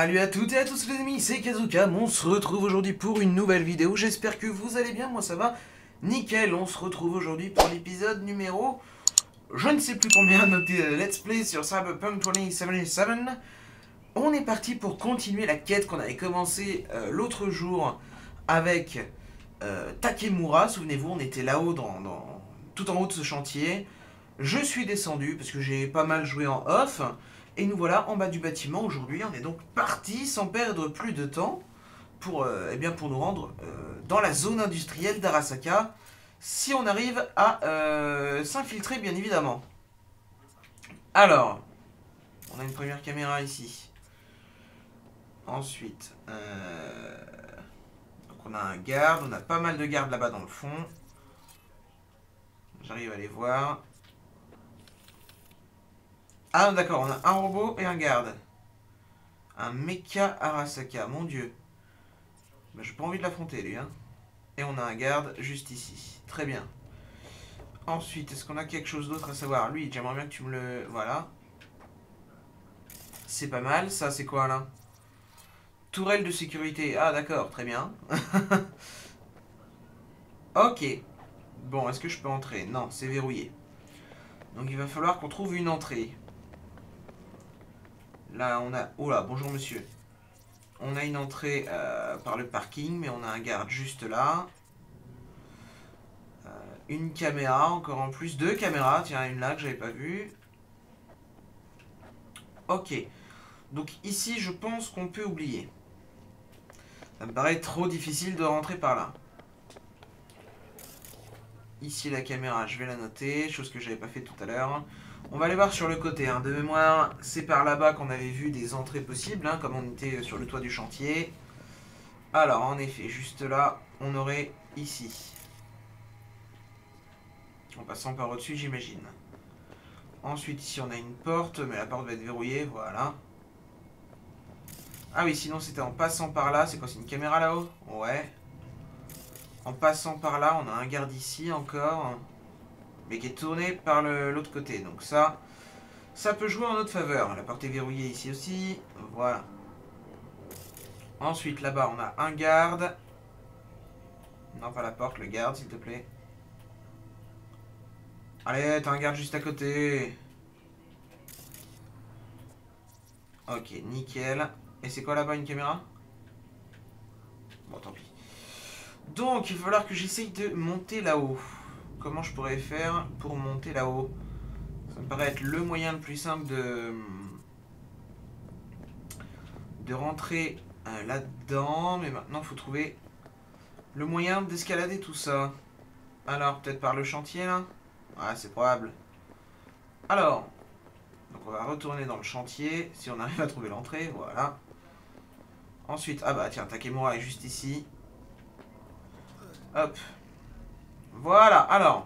Salut à toutes et à tous les amis, c'est Kazuka, on se retrouve aujourd'hui pour une nouvelle vidéo, j'espère que vous allez bien, moi ça va nickel, on se retrouve aujourd'hui pour l'épisode numéro, je ne sais plus combien, noté Let's Play sur Cyberpunk 2077. On est parti pour continuer la quête qu'on avait commencé l'autre jour avec Takemura, souvenez-vous, on était là-haut, tout en haut de ce chantier. Je suis descendu parce que j'ai pas mal joué en off. Et nous voilà en bas du bâtiment aujourd'hui. On est donc parti sans perdre plus de temps pour, pour nous rendre dans la zone industrielle d'Arasaka. Si on arrive à s'infiltrer, bien évidemment. Alors, on a une première caméra ici. Ensuite, donc on a un garde. On a pas mal de gardes là-bas dans le fond. J'arrive à les voir. Ah d'accord, on a un robot et un garde. Un mecha Arasaka, mon dieu. Ben, j'ai pas envie de l'affronter lui. Hein. Et on a un garde juste ici. Très bien. Ensuite, est-ce qu'on a quelque chose d'autre à savoir? Lui, j'aimerais bien que tu me le... Voilà. C'est pas mal. Ça, c'est quoi là? Tourelle de sécurité. Ah d'accord, très bien. Ok. Bon, est-ce que je peux entrer? Non, c'est verrouillé. Donc il va falloir qu'on trouve une entrée. Là, on a... Oh là, bonjour monsieur. On a une entrée par le parking, mais on a un garde juste là. Une caméra, encore en plus. Deux caméras, tiens, une là que j'avais pas vue. Ok. Donc ici, je pense qu'on peut oublier. Ça me paraît trop difficile de rentrer par là. Ici, la caméra, je vais la noter. Chose que j'avais pas fait tout à l'heure. On va aller voir sur le côté. Hein. De mémoire, c'est par là-bas qu'on avait vu des entrées possibles, hein, comme on était sur le toit du chantier. Alors, en effet, juste là, on aurait ici. En passant par au-dessus, j'imagine. Ensuite, ici, on a une porte, mais la porte va être verrouillée, voilà. Ah oui, sinon, c'était en passant par là. C'est quoi, c'est une caméra là-haut? Ouais. En passant par là, on a un garde ici encore. Mais qui est tourné par l'autre côté. Donc ça peut jouer en notre faveur. La porte est verrouillée ici aussi. Voilà. Ensuite, là-bas, on a un garde. Non, pas la porte, le garde, s'il te plaît. Allez, t'as un garde juste à côté. Ok, nickel. Et c'est quoi là-bas, une caméra? Bon, tant pis. Donc, il va falloir que j'essaye de monter là-haut. Comment je pourrais faire pour monter là-haut? Ça me paraît être le moyen le plus simple de rentrer là-dedans. Mais maintenant, il faut trouver le moyen d'escalader tout ça. Alors, peut-être par le chantier, là? Ouais, c'est probable. Alors, donc on va retourner dans le chantier, si on arrive à trouver l'entrée, voilà. Ensuite, ah bah tiens, Takemura est juste ici. Hop. Voilà, alors.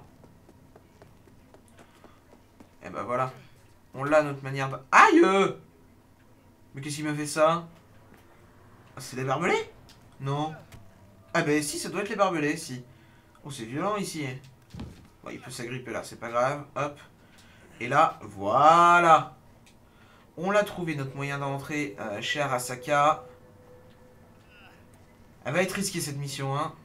Et bah voilà. On l'a notre manière de... Aïe! Mais qu'est-ce qu'il m'a fait ça? C'est des barbelés? Non. Ah bah si, ça doit être les barbelés, si. Oh, c'est violent ici. Bon, il peut s'agripper là, c'est pas grave. Hop. Et là, voilà. On l'a trouvé, notre moyen d'entrer chez Arasaka. Elle va être risquée cette mission, hein.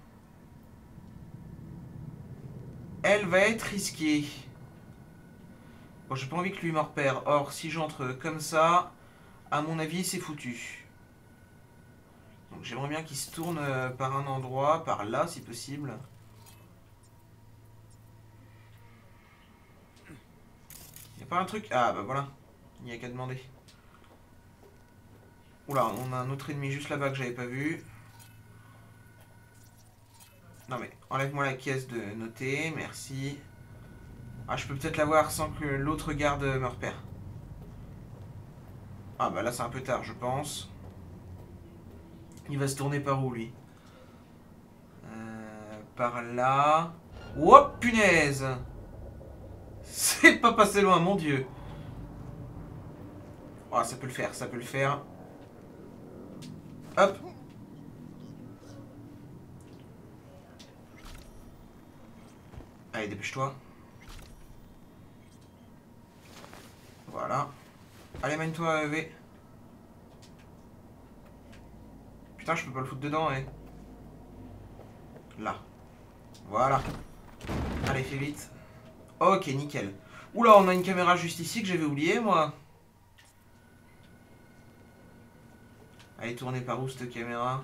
Elle va être risquée. Bon, j'ai pas envie que lui me repère. Or, si j'entre comme ça, à mon avis, c'est foutu. Donc j'aimerais bien qu'il se tourne par un endroit, par là, si possible. Y a pas un truc... Ah, bah voilà. Il n'y a qu'à demander. Oula, on a un autre ennemi juste là-bas que j'avais pas vu. Non mais, enlève-moi la caisse de noter, merci. Ah, je peux peut-être l'avoir sans que l'autre garde me repère. Ah bah là c'est un peu tard, je pense. Il va se tourner par où, lui? Par là... Oh, punaise! C'est pas passé loin, mon dieu! Oh, ça peut le faire, ça peut le faire. Hop! Allez, dépêche-toi. Voilà. Allez, mène-toi, V. Putain, je peux pas le foutre dedans, ouais. Là. Voilà. Allez, fais vite. Ok, nickel. Oula, on a une caméra juste ici que j'avais oublié, moi. Elle est tournée par où, cette caméra?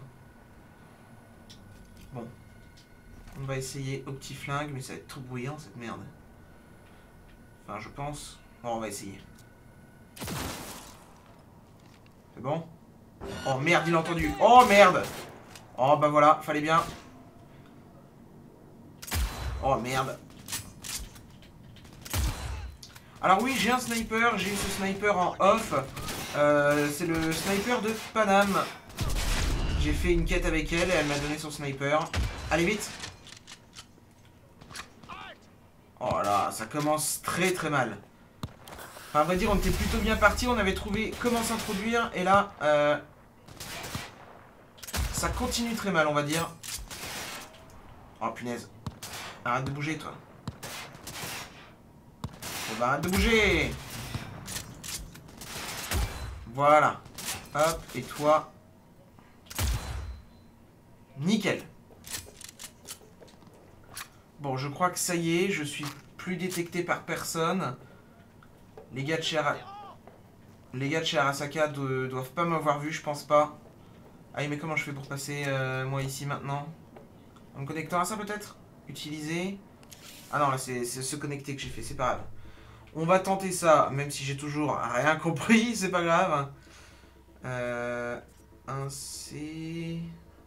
Bon. On va essayer au petit flingue, mais ça va être trop bruyant, cette merde. Enfin, je pense. Bon, on va essayer. C'est bon? Oh, merde, il a entendu. Oh, merde! Oh, bah voilà, fallait bien. Oh, merde. Alors oui, j'ai un sniper, j'ai eu ce sniper en off. C'est le sniper de Paname. J'ai fait une quête avec elle et elle m'a donné son sniper. Allez, vite. Oh là, ça commence très très mal. Enfin, à vrai dire, on était plutôt bien parti, on avait trouvé comment s'introduire, et là, ça continue très mal, on va dire. Oh punaise. Arrête de bouger, toi. Oh, bah, arrête de bouger. Voilà. Hop, et toi. Nickel. Bon, je crois que ça y est, je suis plus détecté par personne. Les gars de chez Arasaka doivent pas m'avoir vu, je pense pas. Ah, mais comment je fais pour passer, moi, ici, maintenant? En me connectant à ça, peut-être? Utiliser. Ah non, là, c'est se connecter que j'ai fait, c'est pas grave. On va tenter ça, même si j'ai toujours rien compris, c'est pas grave. 1C...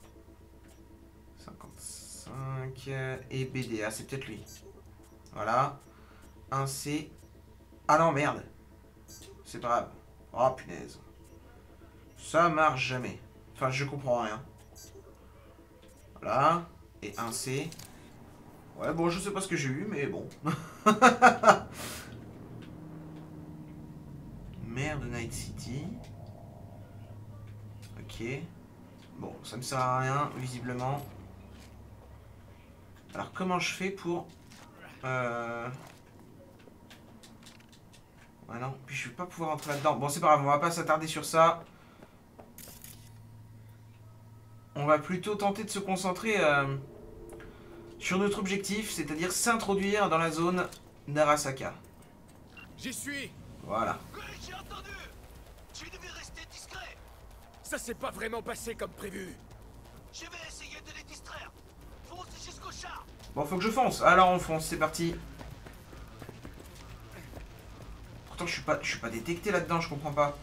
55... Et BDA, c'est peut-être lui. Voilà. 1C... Ah non, merde. C'est pas grave. Oh, punaise. Ça marche jamais. Enfin, je comprends rien. Voilà. Et 1C. Ouais, bon, je sais pas ce que j'ai eu, mais bon. Maire de Night City. Ok. Bon, ça me sert à rien, visiblement. Alors, comment je fais pour... Ouais, non. Puis je vais pas pouvoir entrer là-dedans. Bon, c'est pas grave, on va pas s'attarder sur ça. On va plutôt tenter de se concentrer sur notre objectif, c'est-à-dire s'introduire dans la zone d'Arasaka. J'y suis. Voilà. Oui, j'ai entendu. Tu devais rester discret. Ça s'est pas vraiment passé comme prévu. Je vais essayer de les distraire. Fonce jusqu'au char. Bon, faut que je fonce. Alors on fonce, c'est parti. Pourtant je suis pas détecté là-dedans, je comprends pas.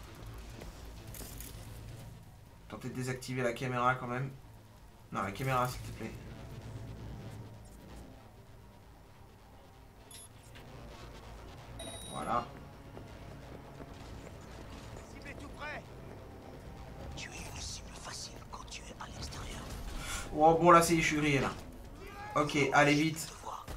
Tenter de désactiver la caméra quand même. Non, la caméra s'il te plaît. Voilà. Cible est tout près. Tu es une cible facile quand tu es à l'extérieur. Oh bon là c'est je suis grillé là. Ok, allez vite.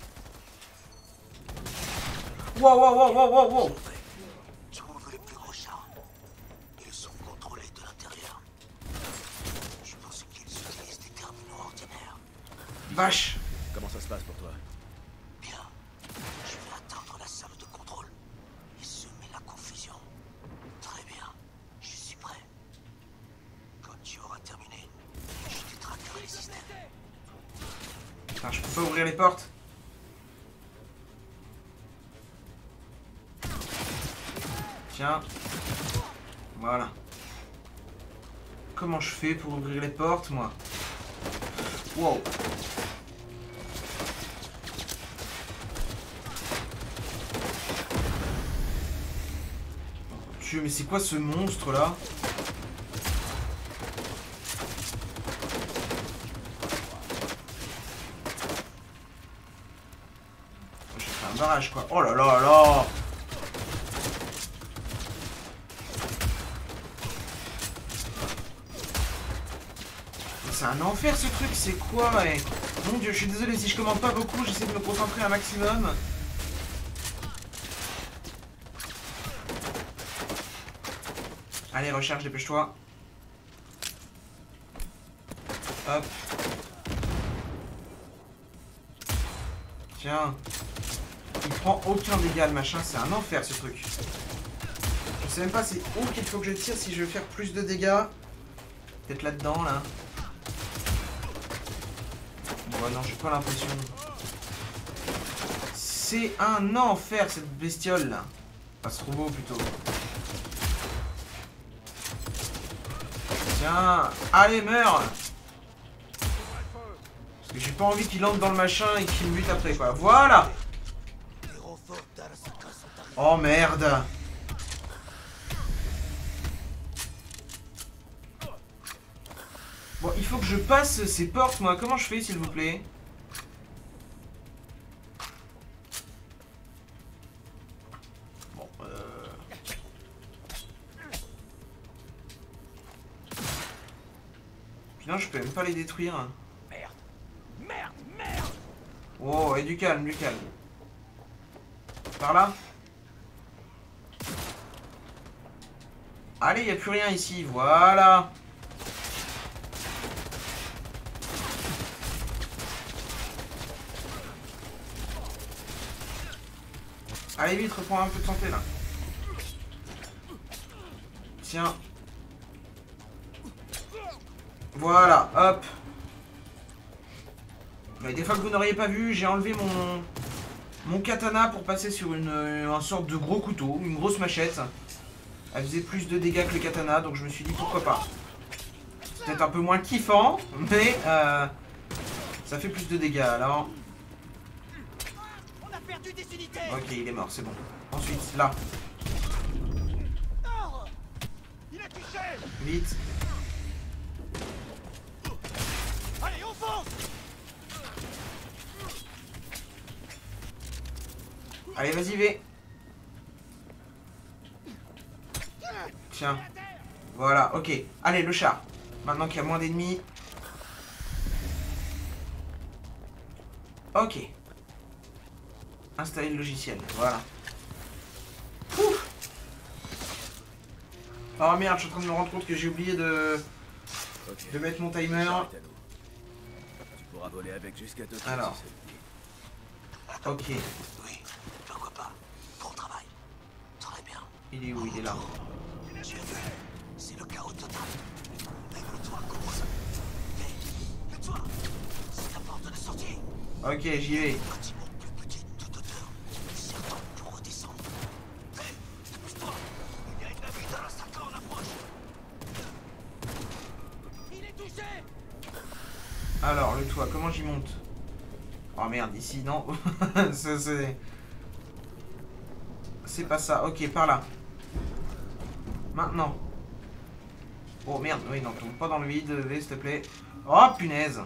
Wow wow wow wow wow wow. Trouve les plus gros chars. Ils sont contrôlés de l'intérieur. Je pense qu'ils utilisent des terminaux ordinaires. Vache. Comment ça se passe pour toi? Bien. Je vais atteindre la salle de contrôle et semer la confusion. Très bien. Je suis prêt. Quand tu auras terminé, je détraquerai les systèmes. Putain, je peux pas ouvrir les portes. Tiens. Voilà. Comment je fais pour ouvrir les portes, moi? Wow. Dieu, mais c'est quoi ce monstre là? J'ai fait un barrage quoi. Oh là là là! C'est un enfer ce truc, c'est quoi? Mon dieu, je suis désolé si je commande pas beaucoup, j'essaie de me concentrer un maximum. Allez, recharge, dépêche-toi. Hop. Tiens. Il prend aucun dégât le machin, c'est un enfer ce truc. Je sais même pas c'est où qu'il faut que je tire si je veux faire plus de dégâts. Peut-être là-dedans, là. non, j'ai pas l'impression. C'est un enfer cette bestiole là. Pas ce robot plutôt. Tiens, allez meurs. Parce que j'ai pas envie qu'il entre dans le machin et qu'il me bute après quoi. Voilà. Oh merde. Bon, il faut que je passe ces portes moi. Comment je fais s'il vous plaît? Non, je peux même pas les détruire. Merde. Merde. Merde. Oh, et du calme, du calme. Par là. Allez, y a plus rien ici, voilà. Allez vite, reprends un peu de santé là. Tiens. Voilà, hop. Mais des fois que vous n'auriez pas vu, j'ai enlevé mon katana pour passer sur un sorte de gros couteau, une grosse machette. Elle faisait plus de dégâts que le katana, donc je me suis dit pourquoi pas. C'est peut-être un peu moins kiffant, mais ça fait plus de dégâts alors. On a perdu des unités. Ok, il est mort, c'est bon. Ensuite, là, Il est touché. vite. Allez, on fonce. Allez, vas-y, V. Tiens. Voilà, ok. Allez, le char. Maintenant qu'il y a moins d'ennemis. Ok. Installer le logiciel, voilà. Ouf. Oh merde, je suis en train de me rendre compte que j'ai oublié de mettre mon timer. Tu pourras voler avec jusqu'à 2 Alors. Ok. Oui, pourquoi pas. Bon travail. Très bien. Il est où? Il est là. J'ai vu. C'est le chaos total. Mais le toit commence. Hé, le toit. C'est la porte de sortie. Ok, j'y vais. Bâtiment plus petit de toute hauteur. Serpent pour redescendre. Hé, pousse-toi. Il y a une navire dans la salle en approche. Il est touché. Alors, le toit, comment j'y monte? Oh merde, ici, non. C'est pas ça. Ok, par là. Maintenant. Oh merde, oui, non, tombe pas dans le vide, V, s'il te plaît. Oh, punaise.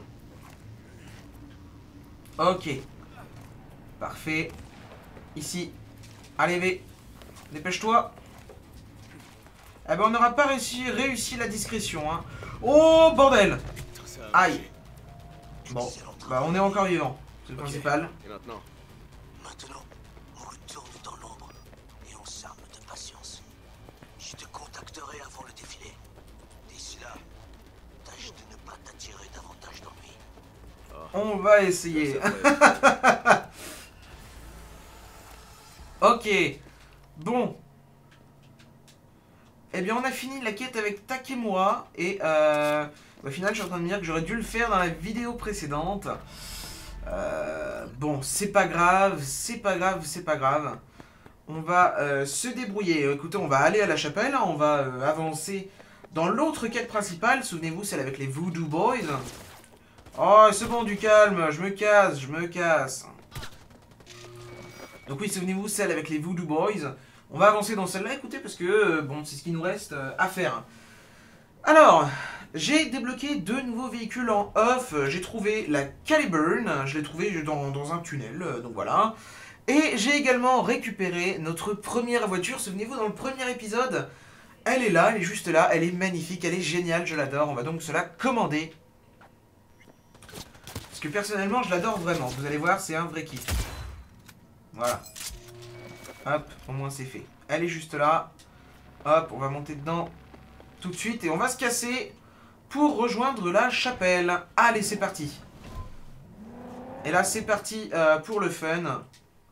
Ok. Parfait. Ici. Allez, V. Dépêche-toi. Eh ben, on n'aura pas réussi la discrétion, hein. Oh, bordel. Aïe. Bon, bah, on est encore vivant. C'est le principal. Et maintenant? Maintenant, on retourne dans l'ombre et on s'arme de patience. Je te contacterai avant le défilé. D'ici là, tâche de ne pas t'attirer davantage d'ennuis. On va essayer. Ok. Bon. Eh bien, on a fini la quête avec Takemura. Et au final, je suis en train de me dire que j'aurais dû le faire dans la vidéo précédente. Bon, c'est pas grave, c'est pas grave, c'est pas grave. On va se débrouiller. Écoutez, on va aller à la chapelle, hein, on va avancer dans l'autre quête principale. Souvenez-vous, celle avec les Voodoo Boys. Oh, c'est bon, du calme, je me casse, je me casse. Donc oui, souvenez-vous, celle avec les Voodoo Boys. On va avancer dans celle-là, écoutez, parce que, bon, c'est ce qui nous reste à faire. Alors, j'ai débloqué 2 nouveaux véhicules en off. J'ai trouvé la Caliburn, je l'ai trouvé dans un tunnel, donc voilà. Et j'ai également récupéré notre première voiture. Souvenez-vous, dans le premier épisode, elle est là, elle est juste là, elle est magnifique, elle est géniale, je l'adore. On va donc se la commander. Parce que personnellement, je l'adore vraiment. Vous allez voir, c'est un vrai kiff. Voilà. Hop, au moins c'est fait. Elle est juste là. Hop, on va monter dedans tout de suite et on va se casser pour rejoindre la chapelle. Allez, c'est parti. Et là, c'est parti pour le fun.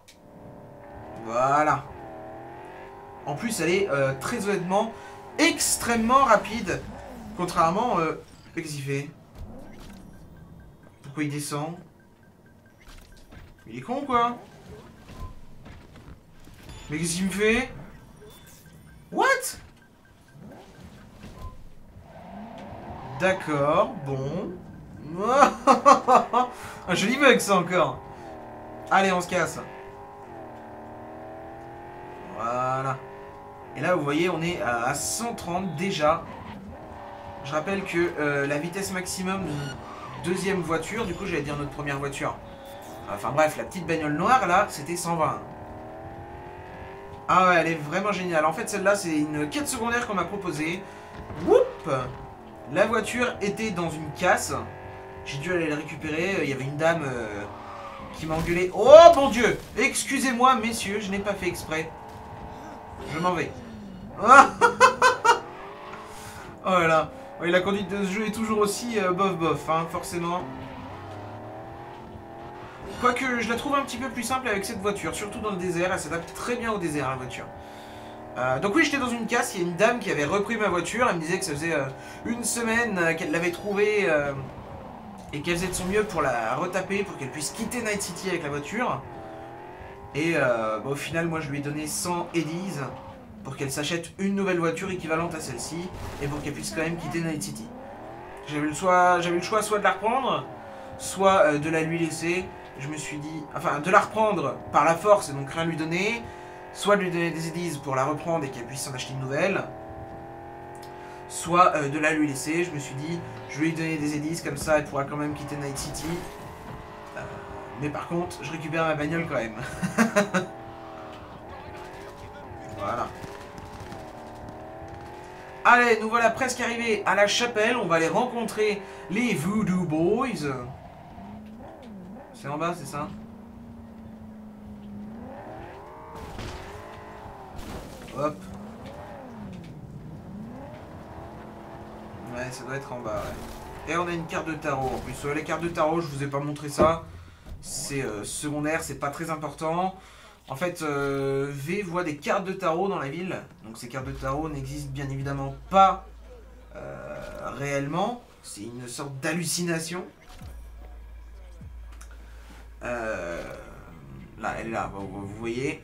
Voilà. En plus, elle est très honnêtement extrêmement rapide. Contrairement... qu'est-ce qu'il fait? Pourquoi il descend? Il est con ou quoi? Mais qu'est-ce qu'il me fait? What? D'accord, bon. Un joli bug ça encore. Allez, on se casse. Voilà. Et là, vous voyez, on est à 130 déjà. Je rappelle que la vitesse maximum de deuxième voiture, du coup, j'allais dire notre première voiture. Enfin bref, la petite bagnole noire, là, c'était 120. Ah ouais, elle est vraiment géniale. En fait, celle-là, c'est une quête secondaire qu'on m'a proposée. Whoop! La voiture était dans une casse. J'ai dû aller la récupérer. Il y avait une dame qui m'a engueulé. Oh mon Dieu! Excusez-moi, messieurs, je n'ai pas fait exprès. Je m'en vais. Oh là là. Ouais, la conduite de ce jeu est toujours aussi bof bof, hein, forcément. Quoique, je la trouve un petit peu plus simple avec cette voiture, surtout dans le désert. Elle s'adapte très bien au désert, la voiture. Donc oui, j'étais dans une casse, il y a une dame qui avait repris ma voiture. Elle me disait que ça faisait une semaine qu'elle l'avait trouvée et qu'elle faisait de son mieux pour la retaper, pour qu'elle puisse quitter Night City avec la voiture. Et au final, moi, je lui ai donné 100 Eddies pour qu'elle s'achète une nouvelle voiture équivalente à celle-ci et pour qu'elle puisse quand même quitter Night City. J'avais le choix soit de la reprendre, soit de la lui laisser. Je me suis dit, enfin, de la reprendre par la force et donc rien lui donner, soit de lui donner des Eddies pour la reprendre et qu'elle puisse s'en acheter une nouvelle, soit de la lui laisser. Je me suis dit, je vais lui donner des Eddies, comme ça elle pourra quand même quitter Night City. Mais par contre, je récupère ma bagnole quand même. Voilà. Allez, nous voilà presque arrivés à la chapelle. On va aller rencontrer les Voodoo Boys. C'est en bas, c'est ça? Hop. Ouais, ça doit être en bas, ouais. Et on a une carte de tarot. En plus, les cartes de tarot, je vous ai pas montré ça. C'est secondaire, c'est pas très important. En fait, V voit des cartes de tarot dans la ville. Donc ces cartes de tarot n'existent bien évidemment pas réellement. C'est une sorte d'hallucination. Là, elle est là, vous voyez.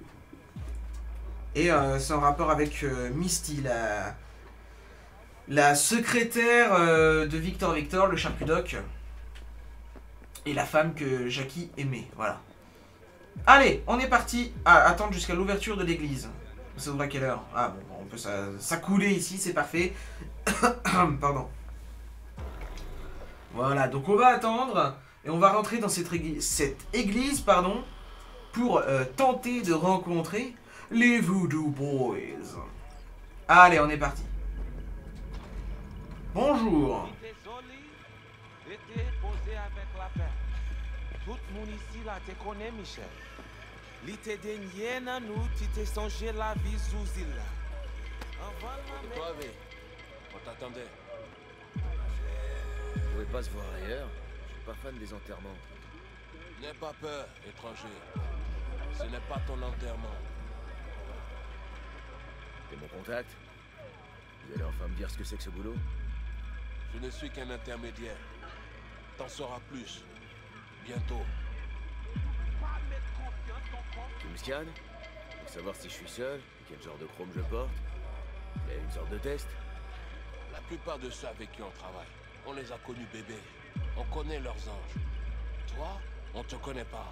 Et c'est en rapport avec Misty, la secrétaire de Victor, le charcudoc. Et la femme que Jackie aimait, voilà. Allez, on est parti à attendre jusqu'à l'ouverture de l'église. Ça ouvre à quelle heure? Ah bon, on peut s'accouler ici, c'est parfait. Pardon. Voilà, donc on va attendre et on va rentrer dans cette église, pardon, pour tenter de rencontrer les Voodoo Boys. Allez, on est parti. Bonjour. Tout le monde ici là te connaît, Michel. L'été dernier, nous, tu t'es songé la vie sous île là. Toi, V, on t'attendait. Vous pouvez pas se voir ailleurs? Je suis pas fan des enterrements. N'aie pas peur, étranger. Ce n'est pas ton enterrement. T'es mon contact? Vous allez enfin me dire ce que c'est que ce boulot? Je ne suis qu'un intermédiaire. T'en sauras plus. Bientôt. Tu me scannes? Pour savoir si je suis seul, quel genre de chrome je porte? C'est une sorte de test? La plupart de ceux avec qui on travaille, on les a connus bébés. On connaît leurs anges. Toi, on te connaît pas.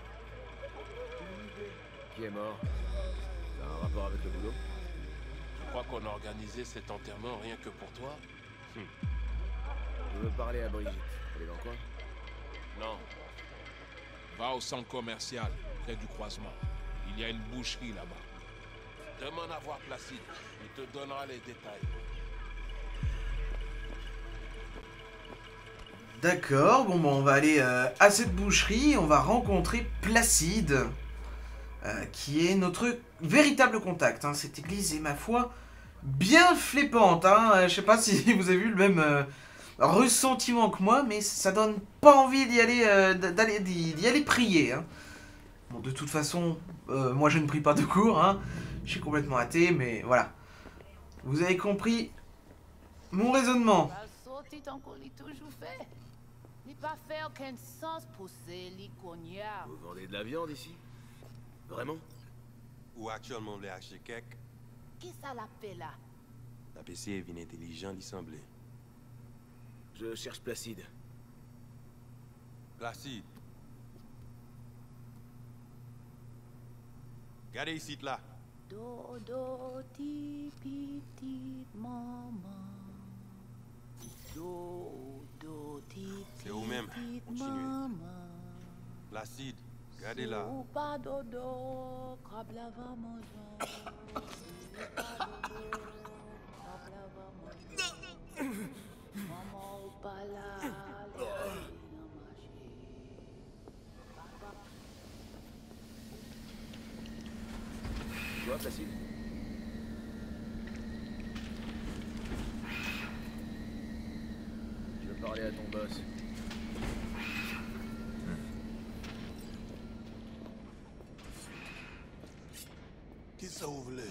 Qui est mort? Ça a un rapport avec le boulot? Tu crois qu'on a organisé cet enterrement rien que pour toi? Je veux parler à Brigitte. Elle est dans quoi? Non. Va au centre commercial, près du croisement. Il y a une boucherie là-bas. Demande à voir Placide. Il te donnera les détails. D'accord, bon, on va aller à cette boucherie. On va rencontrer Placide, qui est notre véritable contact. Hein. Cette église est, ma foi, bien flippante. Hein. Je sais pas si vous avez vu le même ressentiment que moi, mais ça donne pas envie d'y aller, d'y aller prier. Hein. Bon, de toute façon, moi je ne prie pas de cours. Hein. Je suis complètement athée, mais voilà. Vous avez compris mon raisonnement. pas faire aucun sens pour ces liconia. Vous vendez de la viande ici? Vraiment? Ou actuellement les acheter quelque? Qui ça l'appelle là? La PC est vine intelligent, il semblait. Je cherche Placide. Placide. Regardez ici, là. Dodo, ti, petite maman. Dodo, ti, C'est vous-même. petite Continuez. maman. Placide, regardez là. Ou pas dodo, crabe la va manger. Pas dodo, crabe la va manger. Maman ou pas là, Tu vois, Placide? Je veux parler à ton boss. Qui ça vous voulez?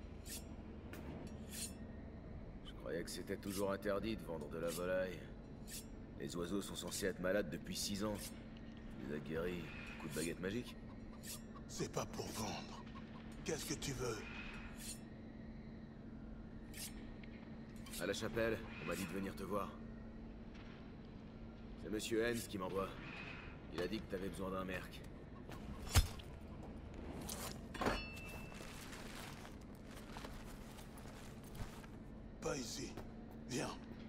Je croyais que c'était toujours interdit de vendre de la volaille. Les oiseaux sont censés être malades depuis 6 ans. Tu les as guéris. Coup de baguette magique? C'est pas pour vendre. Qu'est-ce que tu veux? À la chapelle, on m'a dit de venir te voir. C'est Monsieur Hens qui m'envoie. Il a dit que t'avais besoin d'un merc. Pas ici. Viens.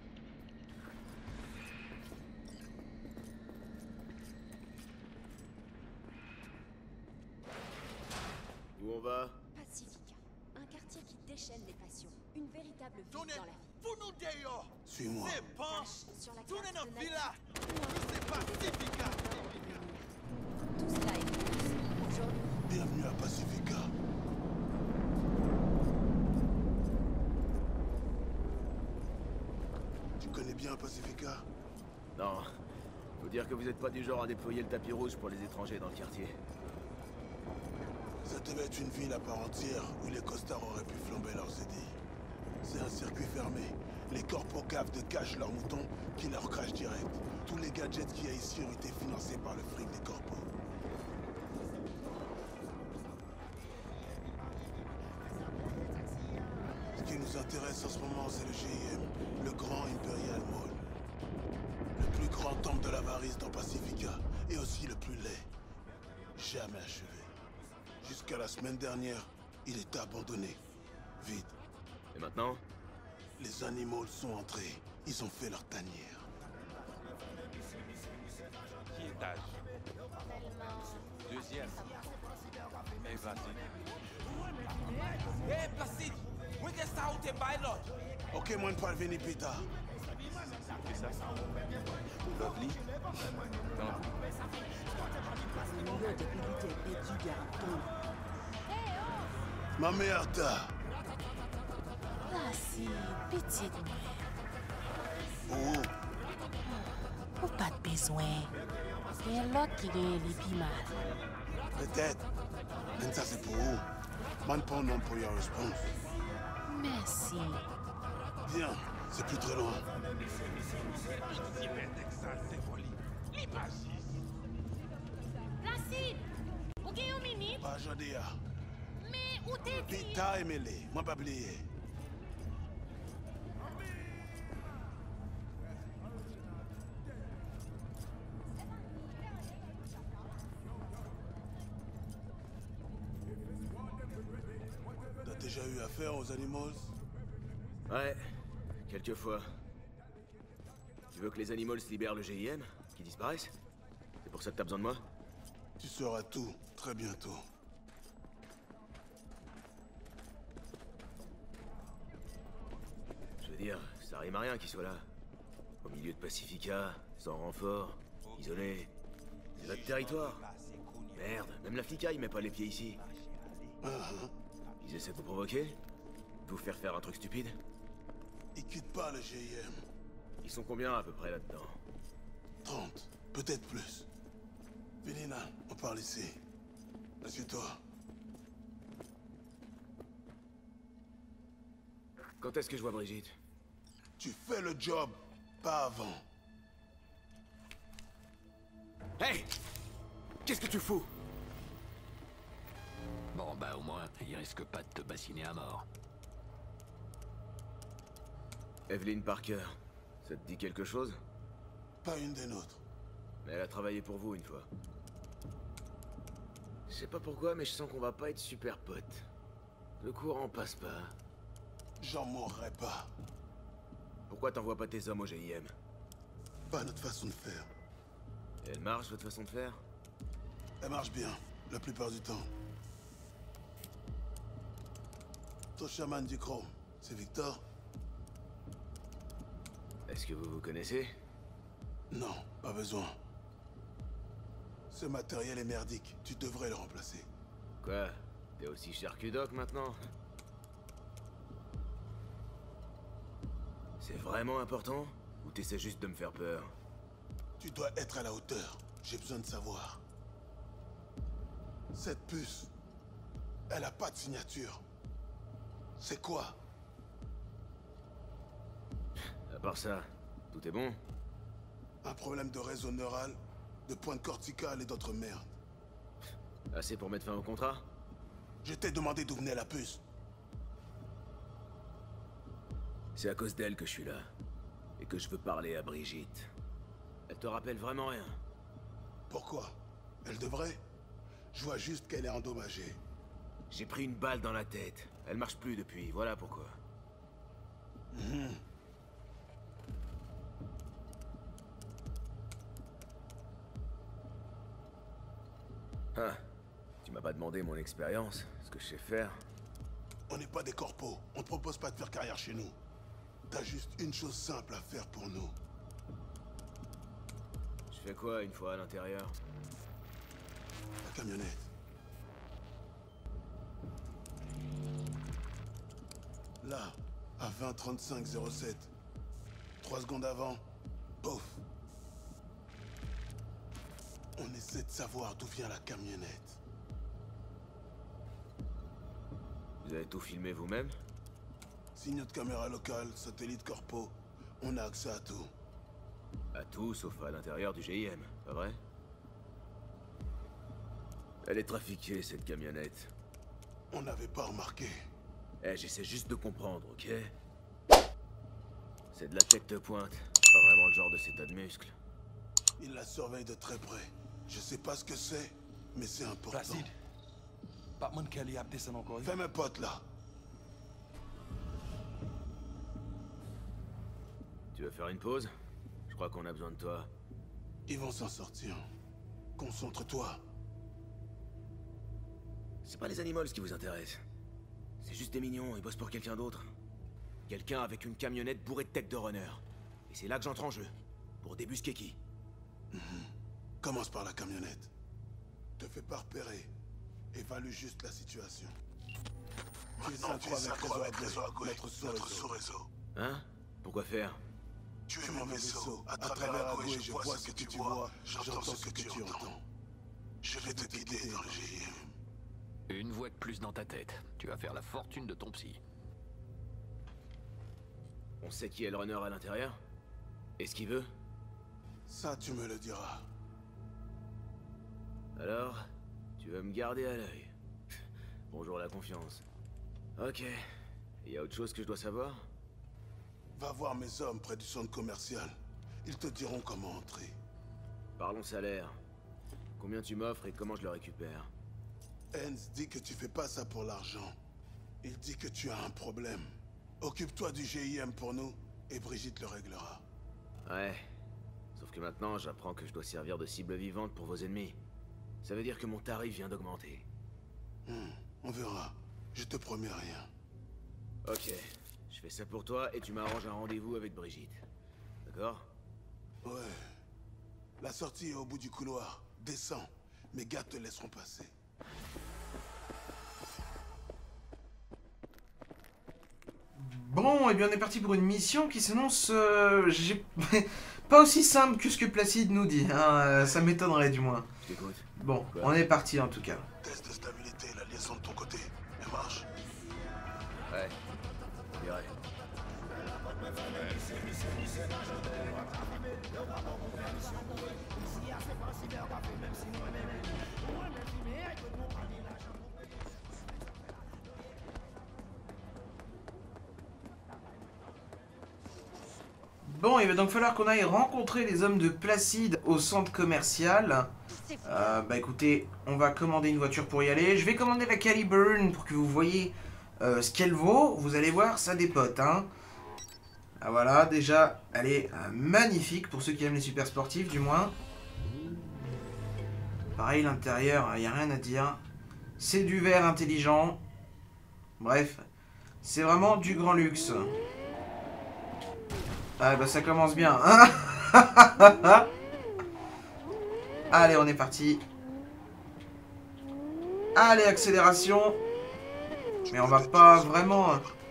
Où on va? Pacifica, un quartier qui déchaîne les passions, une véritable ville dans la vie. Suis-moi. Cache sur la carte de Naïf. Tout cela est possible aujourd'hui. Bienvenue à Pacifica. Tu connais bien Pacifica? Non. Faut dire que vous êtes pas du genre à déployer le tapis rouge pour les étrangers dans le quartier. Ça devait être une ville à part entière où les costards auraient pu flamber leurs édits. C'est un circuit fermé. Les corpos cavent de cash leurs moutons qui leur crachent direct. Tous les gadgets qu'il y a ici ont été financés par le fric des corpos. Ce qui nous intéresse en ce moment, c'est le GIM, le Grand Imperial Mall. Le plus grand temple de l'avarice dans Pacifica, et aussi le plus laid. Jamais achevé. Jusqu'à la semaine dernière, il était abandonné. Vide. Et maintenant? Les animaux sont entrés. Ils ont fait leur tanière. Qui étage? Deuxième. Et Placide. Hey, Placide! We can start with a pilot! Ok, moi, ne parle veni pita. C'est ça? Lovely? Non. Ma mère t'a. Placide, petite mère. Oh, Ou pas de besoin. Il y a l'autre qui gagne les plus mal. peut-être. Mais ça, c'est pour vous. Man, pas un nom pour your response. Merci. Viens, c'est plus très loin. Placide! Ou gagne une minute? Pas aujourd'hui. Mais où t'es dit? Pita et mêlé. Moi, pas oublié. T'as déjà eu affaire aux animaux? Ouais, quelquefois. Tu veux que les animaux se libèrent le GIM? Qu'ils disparaissent? C'est pour ça que t'as besoin de moi? Tu sauras tout, très bientôt. Je veux dire, ça rime à rien qu'ils soient là. Au milieu de Pacifica, sans renfort, isolé. C'est notre territoire. Merde, même la flicaille met pas les pieds ici. Ils essaient de vous provoquer? De vous faire un truc stupide? Ils quittent pas le GIM. Ils sont combien à peu près là-dedans? 30, peut-être plus. Vénina, on parle ici. Assieds-toi. Quand est-ce que je vois Brigitte? Tu fais le job, pas avant. Hey! Qu'est-ce que tu fous? Bon, bah au moins, il risque pas de te bassiner à mort. Evelyn Parker, ça te dit quelque chose? Pas une des nôtres. Mais elle a travaillé pour vous une fois. Je sais pas pourquoi, mais je sens qu'on va pas être super potes. Le courant passe pas. J'en mourrai pas. Pourquoi t'envoies pas tes hommes au GIM? Pas notre façon de faire. Et elle marche, votre façon de faire? Elle marche bien, la plupart du temps. Ton chaman du chrome, c'est Victor? Est-ce que vous vous connaissez? Non, pas besoin. Ce matériel est merdique, tu devrais le remplacer. Quoi? T'es aussi cher que Doc maintenant? C'est vraiment important? Ou t'essaies juste de me faire peur? Tu dois être à la hauteur, j'ai besoin de savoir. Cette puce, elle a pas de signature. C'est quoi? À part ça, tout est bon? Un problème de réseau neural, de pointe corticale et d'autres merdes. Assez pour mettre fin au contrat? Je t'ai demandé d'où venait la puce. C'est à cause d'elle que je suis là. Et que je veux parler à Brigitte. Elle te rappelle vraiment rien? Pourquoi? Elle devrait? Je vois juste qu'elle est endommagée. J'ai pris une balle dans la tête. Elle marche plus depuis, voilà pourquoi. Ah, tu m'as pas demandé mon expérience, ce que je sais faire. On n'est pas des corpos, on te propose pas de faire carrière chez nous. T'as juste une chose simple à faire pour nous. Je fais quoi une fois à l'intérieur? La camionnette. Là, à 20-35-07. 3 secondes avant, pouf. On essaie de savoir d'où vient la camionnette. Vous avez tout filmé vous-même? Signaux de caméra locale, satellite corpo, on a accès à tout. À tout, sauf à l'intérieur du GIM, pas vrai? Elle est trafiquée, cette camionnette. On n'avait pas remarqué. Eh, j'essaie juste de comprendre, ok? C'est de la tech de pointe. Pas vraiment le genre de ces tas de muscles. Il la surveille de très près. Je sais pas ce que c'est, mais c'est important. Placide. Batman Kelly a descendu encore. Fais mes potes là. Tu veux faire une pause? Je crois qu'on a besoin de toi. Ils vont s'en sortir. Concentre-toi. C'est pas les animals qui vous intéressent. C'est juste des mignons, ils bossent pour quelqu'un d'autre. Quelqu'un avec une camionnette bourrée de tech de runner. Et c'est là que j'entre en jeu. Pour débusquer qui? Commence par la camionnette. Te fais pas repérer. Évalue juste la situation. Tu es synchro avec réseau à gauche, notre sous-réseau. Hein? Pourquoi faire? Tu es mon vaisseau. À travers à gauche, je vois ce que tu vois. J'entends ce que tu entends. Je vais te guider dans le GIM. Une voix de plus dans ta tête. Tu vas faire la fortune de ton psy. On sait qui est le runner à l'intérieur? Et ce qu'il veut? Ça, tu me le diras. Alors, tu vas me garder à l'œil. Bonjour la confiance. Ok. Il y a autre chose que je dois savoir? Va voir mes hommes près du centre commercial. Ils te diront comment entrer. Parlons salaire. Combien tu m'offres et comment je le récupère? Hens dit que tu fais pas ça pour l'argent. Il dit que tu as un problème. Occupe-toi du GIM pour nous, et Brigitte le réglera. Ouais. Sauf que maintenant, j'apprends que je dois servir de cible vivante pour vos ennemis. Ça veut dire que mon tarif vient d'augmenter. On verra. Je te promets rien. Ok. Je fais ça pour toi et tu m'arranges un rendez-vous avec Brigitte. D'accord? Ouais. La sortie est au bout du couloir. Descends. Mes gars te laisseront passer. Bon, et bien on est parti pour une mission qui s'annonce pas aussi simple que ce que Placide nous dit, hein, ça m'étonnerait du moins. Je t'écoute. Bon, Quoi? on est parti en tout cas. Test de stabilité, la liaison de ton côté. Elle marche. Ouais. On dirait. Bon, il va donc falloir qu'on aille rencontrer les hommes de Placide au centre commercial. Bah écoutez, on va commander une voiture pour y aller. Je vais commander la Caliburn pour que vous voyez ce qu'elle vaut. Vous allez voir, ça dépote, hein. Ah voilà, déjà, elle est magnifique pour ceux qui aiment les super sportifs, du moins. Pareil, l'intérieur, il n'y a rien à dire. C'est du verre intelligent. Bref, c'est vraiment du grand luxe. Ah bah ça commence bien. Allez, on est parti. Allez, accélération. Mais on va pas vraiment...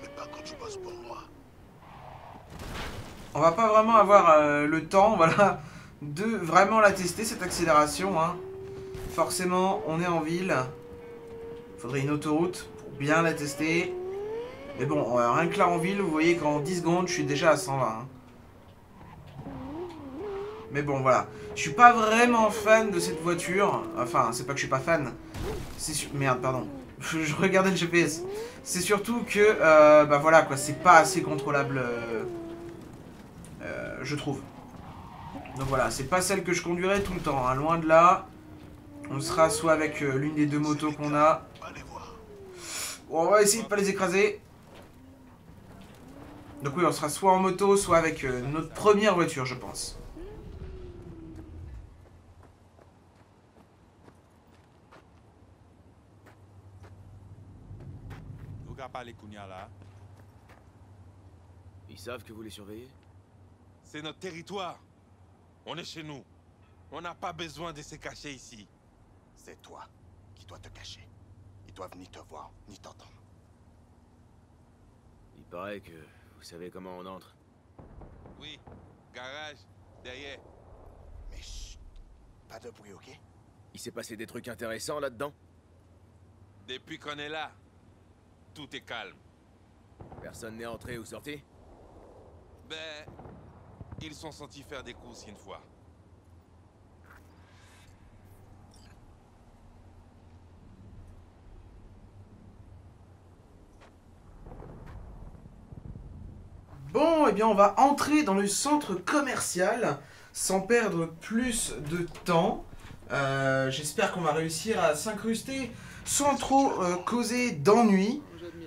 On va pas vraiment avoir le temps, voilà, de vraiment la tester, cette accélération, hein. Forcément, on est en ville. Faudrait une autoroute pour bien la tester. Mais bon, rien que là en ville, vous voyez qu'en 10 secondes, je suis déjà à 120. Hein. Mais bon, voilà. Je suis pas vraiment fan de cette voiture. Enfin, c'est pas que je suis pas fan. C'est merde, pardon. Je regardais le GPS. C'est surtout que, bah voilà, quoi, c'est pas assez contrôlable, je trouve. Donc voilà, c'est pas celle que je conduirai tout le temps, hein. Loin de là. On sera soit avec l'une des deux motos qu'on a. Bon, on va essayer de pas les écraser. Donc oui, on sera soit en moto, soit avec notre première voiture, je pense. Ils savent que vous les surveillez? C'est notre territoire. On est chez nous. On n'a pas besoin de se cacher ici. C'est toi qui dois te cacher. Ils doivent ni te voir, ni t'entendre. Il paraît que vous savez comment on entre. Oui, garage, derrière. Mais chut, pas de bruit, ok? Il s'est passé des trucs intéressants là-dedans? Depuis qu'on est là, tout est calme. Personne n'est entré ou sorti? Ben, ils sont sentis faire des courses une fois. Bon, eh bien on va entrer dans le centre commercial sans perdre plus de temps. J'espère qu'on va réussir à s'incruster sans trop causer d'ennui.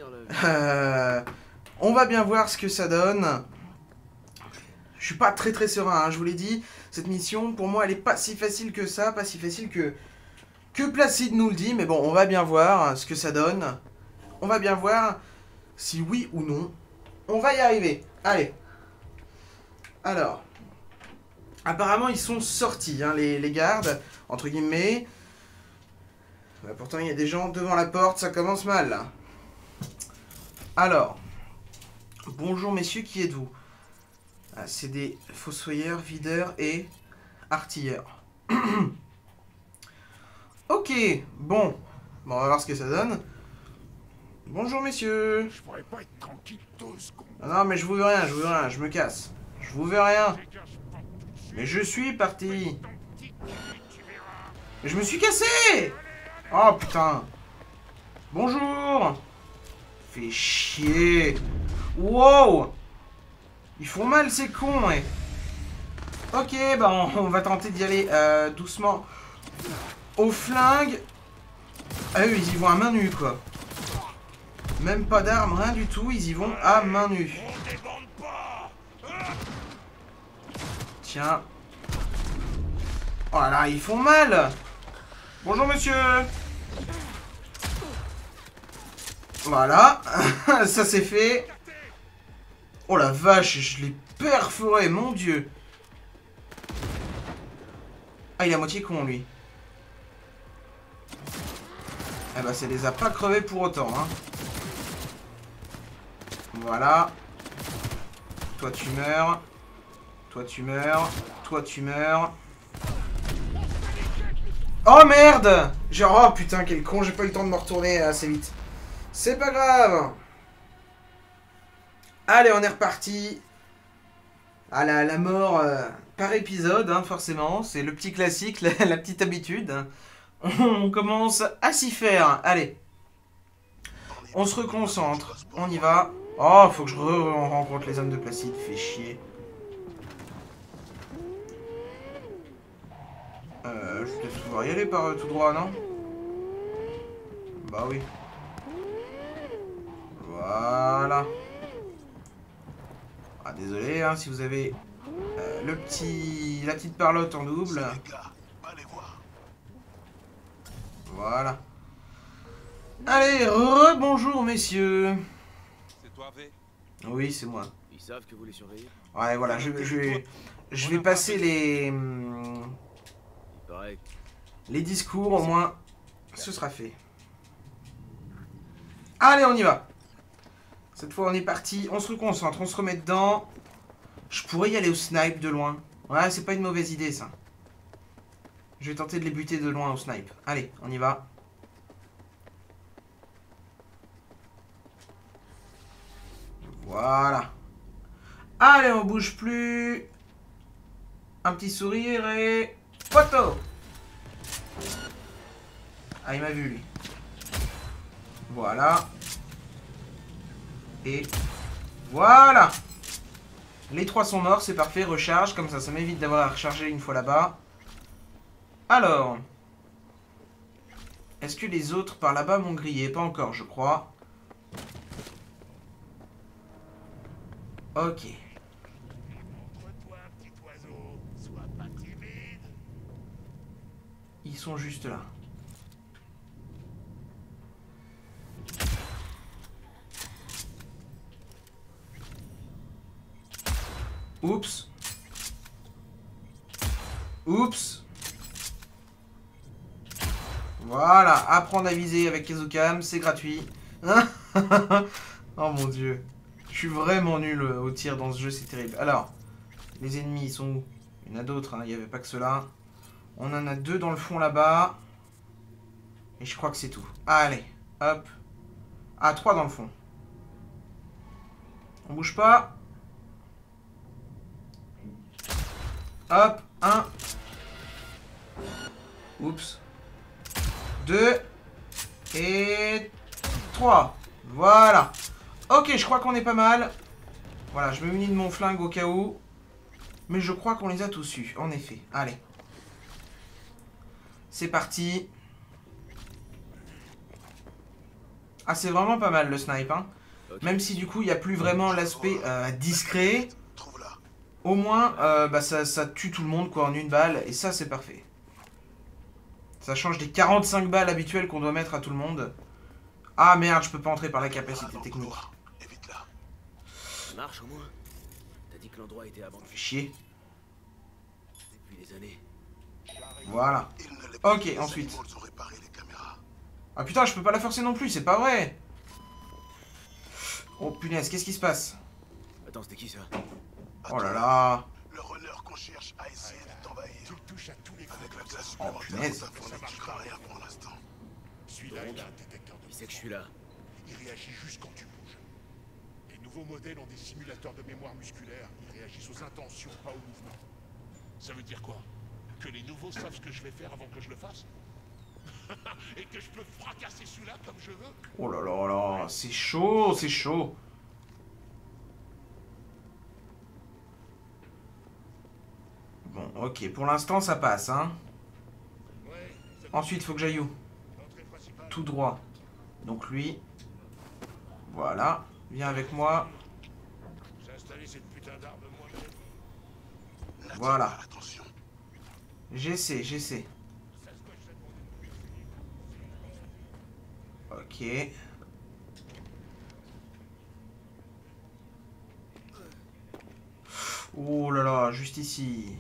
On va bien voir ce que ça donne. Je suis pas très serein, hein, je vous l'ai dit. Cette mission, pour moi, elle est pas si facile que ça, pas si facile que Placide nous le dit. Mais bon, on va bien voir ce que ça donne. On va bien voir si oui ou non, on va y arriver. Allez. Alors. Apparemment, ils sont sortis, hein, les gardes, entre guillemets. Bah, pourtant, il y a des gens devant la porte, ça commence mal, là. Alors. Bonjour, messieurs, qui êtes-vous? Ah, c'est des fossoyeurs, videurs et artilleurs. Ok, bon. Bon, on va voir ce que ça donne. Bonjour, messieurs. Je pourrais pas être tranquille 2 secondes. Ah non, mais je vous veux rien, je me casse. Je vous veux rien. Mais je suis parti. Mais je me suis cassé. Oh, putain. Bonjour. Fais chier. Wow. Ils font mal, ces cons, ouais. Ok, bah on va tenter d'y aller doucement. Au flingue. Ah eux, ils y vont à main nue, quoi. Même pas d'armes, rien du tout, ils y vont à main nue. Tiens. Oh là là, ils font mal. Bonjour, monsieur. Voilà. Ça, c'est fait. Oh la vache, je l'ai perforé, mon dieu. Ah, il est à moitié con, lui. Eh ben, ça les a pas crevés pour autant, hein. Voilà. Toi, tu meurs. Toi, tu meurs. Toi, tu meurs. Oh, merde! Genre, oh putain, quel con, j'ai pas eu le temps de me retourner assez vite. C'est pas grave. Allez, on est reparti. Ah, la mort par épisode, hein, forcément. C'est le petit classique, la petite habitude. On commence à s'y faire. Allez. On se reconcentre. On y va. Oh, faut que je rencontre les hommes de Placide. Fait chier. Je vais peut-être pouvoir y aller par tout droit, non? Bah oui. Voilà. Ah, désolé, hein, si vous avez la petite parlotte en double. Voilà. Allez, rebonjour messieurs. C'est toi, V? Oui, c'est moi. Ils savent que vous les surveillez? Ouais, voilà, je vais passer Il paraît. les discours, au moins, ce sera fait. Allez, on y va. Cette fois, on est parti, on se reconcentre, on se remet dedans. Je pourrais y aller au snipe de loin. Ouais, c'est pas une mauvaise idée, ça. Je vais tenter de les buter de loin au snipe. Allez, on y va. Voilà. Allez, on bouge plus. Un petit sourire et... Photo. Ah, il m'a vu, lui. Voilà. Et... Voilà. Les 3 sont morts, c'est parfait. Recharge, comme ça m'évite d'avoir à recharger une fois là-bas. Alors... Est-ce que les autres par là-bas m'ont grillé? Pas encore, je crois. Ok. Ils sont juste là. Oups. Oups. Voilà, apprendre à viser avec Kezukam, c'est gratuit. Oh mon dieu. Je suis vraiment nul au tir dans ce jeu, c'est terrible. Alors, les ennemis, ils sont où? Il y en a d'autres, hein, il n'y avait pas que ceux-là. On en a 2 dans le fond là-bas. Et je crois que c'est tout. Allez, hop. Ah, 3 dans le fond. On bouge pas. Hop, 1. Oups. 2. Et 3. Voilà. Ok, je crois qu'on est pas mal. Voilà, je me munis de mon flingue au cas où. Mais je crois qu'on les a tous eus, en effet. Allez. C'est parti. Ah, c'est vraiment pas mal le snipe, hein. Okay. Même si du coup, il n'y a plus vraiment l'aspect discret. Au moins, bah, ça tue tout le monde quoi en une balle. Et ça, c'est parfait. Ça change des 45 balles habituelles qu'on doit mettre à tout le monde. Ah merde, je peux pas entrer par la capacité technique. Ça marche au moins. T'as dit que l'endroit était abandonné. Fait chier. Depuis des années. Voilà. Ok, ensuite. Ah putain, je peux pas la forcer non plus, c'est pas vrai. Oh punaise, qu'est-ce qui se passe? Attends, c'était qui ça? Oh là là. Le runner qu'on cherche a essayé de t'envahir. Tu touches à tous les Avec la classe Oh punaise. ça fournira rien pour l'instant. Celui-là, il a un détecteur de... Il sait que je suis là. Il réagit juste quand tu bouges. Les nouveaux modèles ont des simulateurs de mémoire musculaire. Ils réagissent aux intentions, pas aux mouvements. Ça veut dire quoi? Que les nouveaux savent ce que je vais faire avant que je le fasse? Et que je peux fracasser celui-là comme je veux? Oh là là là, c'est chaud, c'est chaud. Bon, ok, pour l'instant ça passe, hein. Ensuite, faut que j'aille où? Tout droit. Donc lui. Voilà, viens avec moi. Voilà. J'essaie. Ok. Oh là là, juste ici.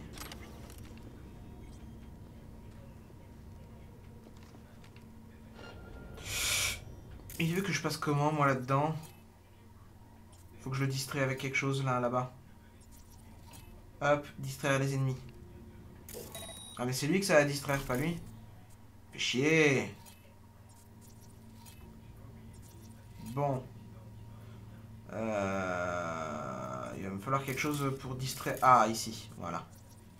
Il veut que je passe comment, moi, là-dedans? Faut que je le distrais avec quelque chose, là-bas. Hop, distraire les ennemis. Ah, mais c'est lui que ça va distraire, pas lui. Fait chier. Bon. Il va me falloir quelque chose pour distraire... Ah, ici, voilà.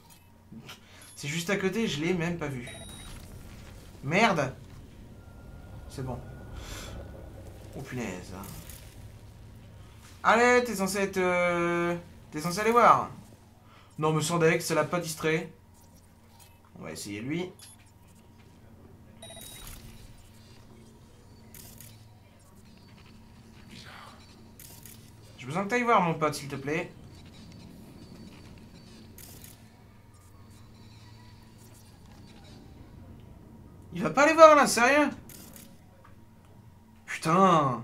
C'est juste à côté, je l'ai même pas vu. Merde. C'est bon. Oh punaise. Allez, t'es censé être... T'es censé aller voir. Non mais sans deck, ça l'a pas distrait. On va essayer lui. J'ai besoin que t'ailles voir mon pote s'il te plaît. Il va pas aller voir là, sérieux? Putain.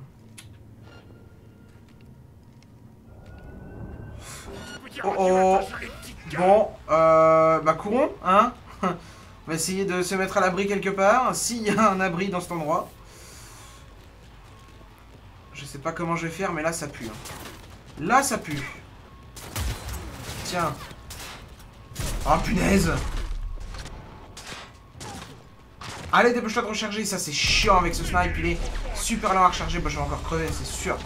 Oh oh. Bon, bah courons, hein. On va essayer de se mettre à l'abri quelque part, s'il y a un abri dans cet endroit. Je sais pas comment je vais faire, mais là ça pue. Là ça pue. Tiens. Oh punaise. Allez, dépêche-toi de recharger, ça c'est chiant avec ce snipe, il est super lent à recharger. Bah je vais encore crever, c'est sûr.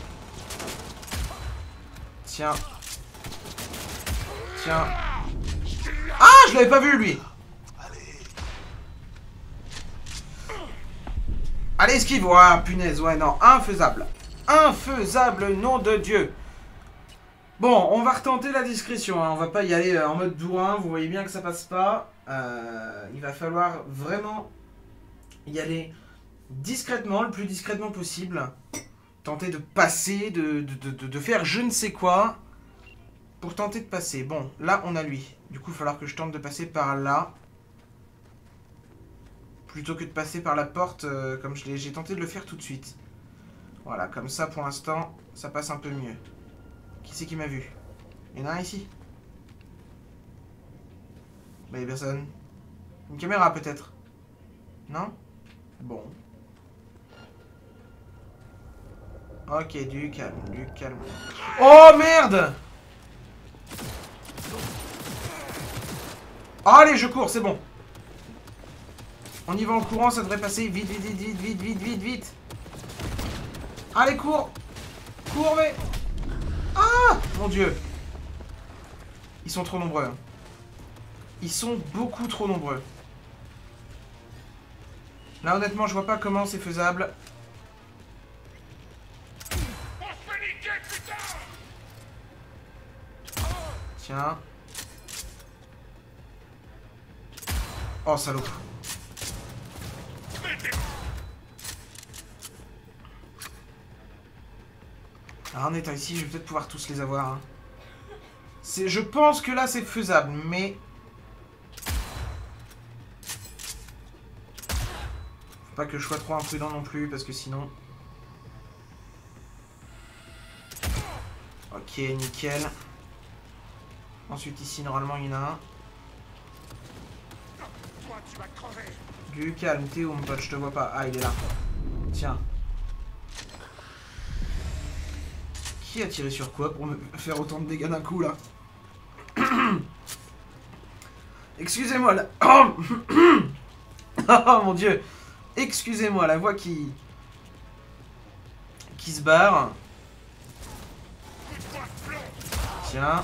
Tiens. Tiens. Ah, je l'avais pas vu lui. Allez, esquive. Ouais, punaise, ouais, non, infaisable. Infaisable, nom de Dieu. Bon, on va retenter la discrétion, hein. On va pas y aller en mode bourrin, vous voyez bien que ça passe pas. Il va falloir vraiment y aller discrètement, le plus discrètement possible. Tenter de passer, de faire je ne sais quoi pour tenter de passer. Bon, là on a lui. Du coup, il va falloir que je tente de passer par là. Plutôt que de passer par la porte comme j'ai tenté de le faire tout de suite. Voilà, comme ça pour l'instant, ça passe un peu mieux. Qui c'est qui m'a vu? Il y en a un ici? Bah, il y a personne. Une caméra peut-être? Non? Bon. Ok, du calme, du calme. Oh merde! Allez, je cours, c'est bon. On y va en courant, ça devrait passer. Vite, vite, vite, vite, vite, vite, vite, vite. Allez, cours! Cours, mais... Ah! Mon Dieu! Ils sont trop nombreux. Ils sont beaucoup trop nombreux. Là, honnêtement, je vois pas comment c'est faisable. Tiens. Oh, salaud. Alors, en étant ici, je vais peut-être pouvoir tous les avoir. Hein. Je pense que là, c'est faisable, mais... Pas que je sois trop imprudent non plus, parce que sinon... Ok, nickel. Ensuite, ici, normalement, il y en a un. Du calme, t'es où, mon pote? Je te vois pas. Ah, il est là. Tiens. Qui a tiré sur quoi pour me faire autant de dégâts d'un coup, là? Excusez-moi, là. Oh, mon Dieu. Excusez-moi, la voix qui se barre. Tiens.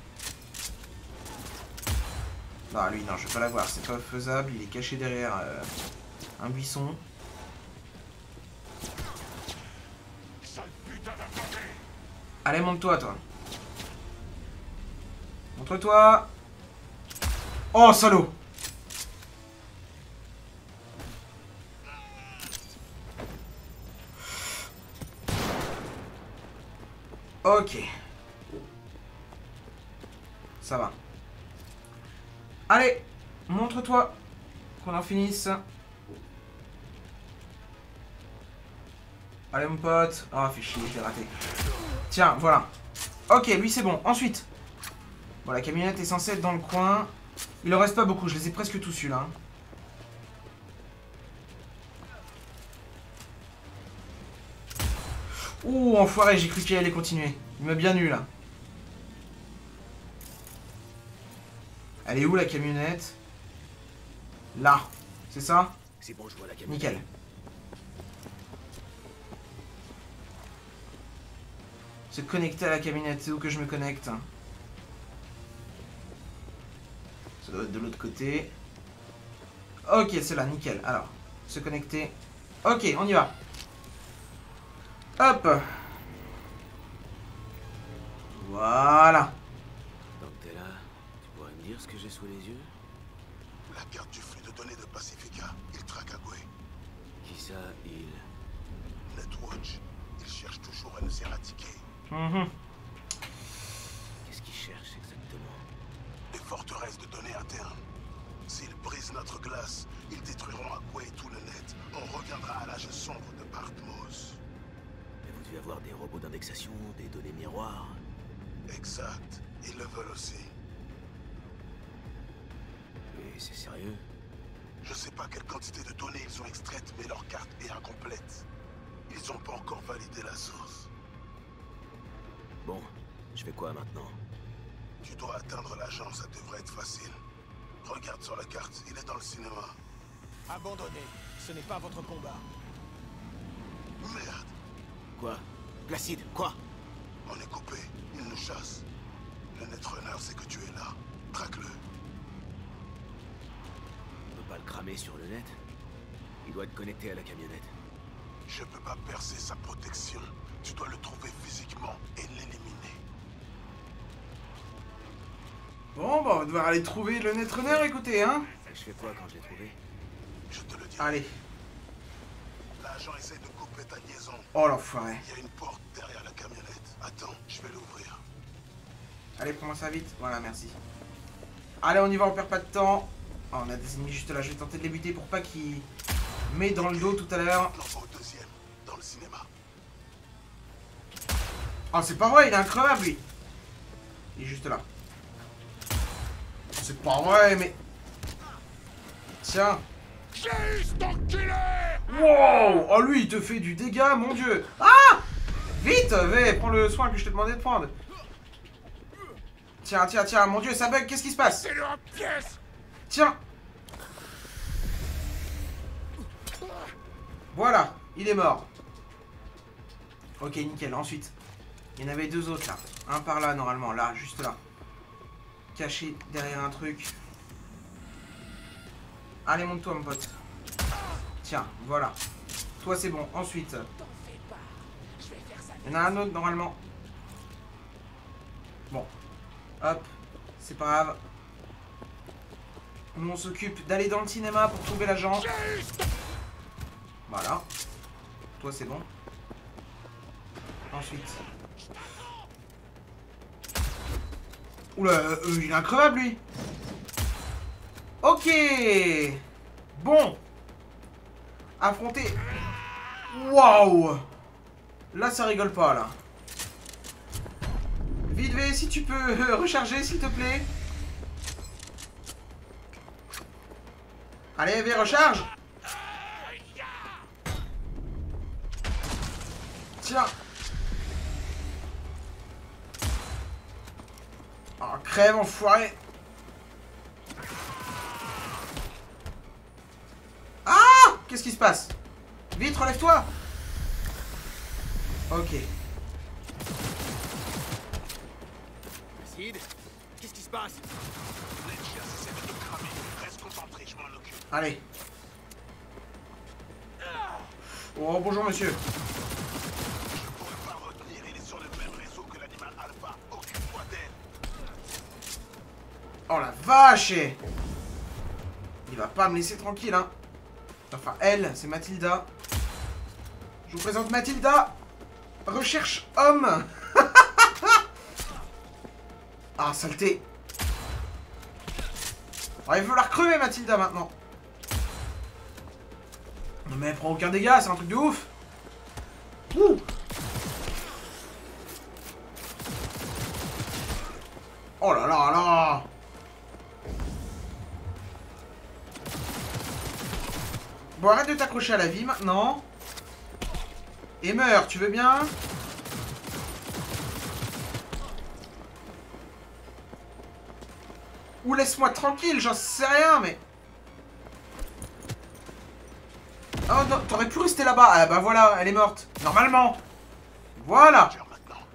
Non, lui, non, je vais pas l'avoir, c'est pas faisable. Il est caché derrière un buisson. Allez, monte-toi, toi. Montre-toi. Oh, salaud. Ok. Ça va. Allez, montre-toi. Qu'on en finisse. Allez, mon pote. Oh, fait chier, je l'ai raté. Tiens, voilà. Ok, lui, c'est bon. Ensuite. Bon, la camionnette est censée être dans le coin. Il en reste pas beaucoup. Je les ai presque tous eus, là. Ouh, enfoiré, j'ai cru qu'il allait continuer. Il m'a bien eu, là. Elle est où, la camionnette? Là. C'est ça? C'est bon, je vois la camionnette. Nickel. Se connecter à la camionnette. C'est où que je me connecte? Ça doit être de l'autre côté. Ok, c'est là, nickel. Alors, se connecter. Ok, on y va. Hop. Voilà. Tant que t'es là, tu pourrais me dire ce que j'ai sous les yeux? La carte du flux de données de Pacifica, il traque Agüe. Qui ça, il? Netwatch, il cherche toujours à nous éradiquer. Qu'est-ce qu'il cherche exactement? Des forteresses de données internes. S'ils brisent notre glace, ils détruiront Agüe et tout le net. On reviendra à l'âge sombre de Bartmos. Mais vous devez avoir des robots d'indexation, des données miroirs. Exact. Ils le veulent aussi. Mais c'est sérieux? Je sais pas quelle quantité de données ils ont extraites, mais leur carte est incomplète. Ils ont pas encore validé la source. Bon, je fais quoi maintenant? Tu dois atteindre l'agent, ça devrait être facile. Regarde sur la carte, il est dans le cinéma. Abandonnez, ce n'est pas votre combat. Merde, Quoi? Placide, quoi? on est coupé, il nous chasse. Le Netrunner sait que tu es là. Traque-le. On peut pas le cramer sur le net? Il doit être connecté à la camionnette. Je peux pas percer sa protection. Tu dois le trouver physiquement et l'éliminer. Bon, bah, on va devoir aller trouver le Netrunner, écoutez, hein. Je fais quoi quand je l'ai trouvé? Je te le dis. Allez. L'agent essaie de couper ta liaison. Oh, l'enfoiré. Il y a une porte derrière la camionnette. Attends, je vais l'ouvrir. Allez, prends-moi ça vite. Voilà, merci. Allez, on y va, on perd pas de temps. Oh, on a des ennemis juste là. Je vais tenter de les buter pour pas qu'ils m'aient dans le dos tout à l'heure. L'envoie au deuxième, dans le cinéma. Oh, c'est pas vrai, il est increvable, lui. Il est juste là. C'est pas vrai, mais... Tiens. Wow. Oh, lui, il te fait du dégât, mon dieu. Ah! Vite, vais, prends le soin que je t'ai demandé de prendre. Tiens, tiens, tiens, mon dieu, ça bug, qu'est-ce qui se passe? Tiens. Voilà, il est mort. Ok, nickel, ensuite. Il y en avait deux autres, là. Un par là, normalement, là, juste là. Caché derrière un truc. Allez, monte-toi, mon pote. Tiens, voilà. Toi, c'est bon. Ensuite. Il y en a un autre, normalement. Bon. Hop. C'est pas grave. Nous, on s'occupe d'aller dans le cinéma pour trouver l'agent. Voilà. Toi, c'est bon. Ensuite. Oula, il est increvable, lui. Ok. Bon. Affronter. Waouh. Là, ça rigole pas, là. Vite, V, si tu peux recharger, s'il te plaît. Allez, V, recharge. Tiens. Oh, crève, enfoiré. Ah! Qu'est-ce qui se passe? Vite, relève-toi. Ok. Sid, qu'est-ce qui se passe? Reste concentré, je m'en occupe. Allez. Oh, bonjour, monsieur. Je pourrais pas le retenir, il est sur le même réseau que l'animal alpha. Occupe-toi d'elle. Oh la vache! Il va pas me laisser tranquille, hein. Enfin, elle, c'est Mathilda. Je vous présente Mathilda. Recherche homme. Ah, saleté. Oh, il veut la recrever, Mathilda, maintenant. Non, mais elle prend aucun dégât, c'est un truc de ouf. Ouh. Oh là là là. Bon, arrête de t'accrocher à la vie maintenant. Et meurs, tu veux bien? Ou laisse-moi tranquille, j'en sais rien, mais... Oh non, t'aurais pu rester là-bas. Ah bah voilà, elle est morte. Normalement. Voilà.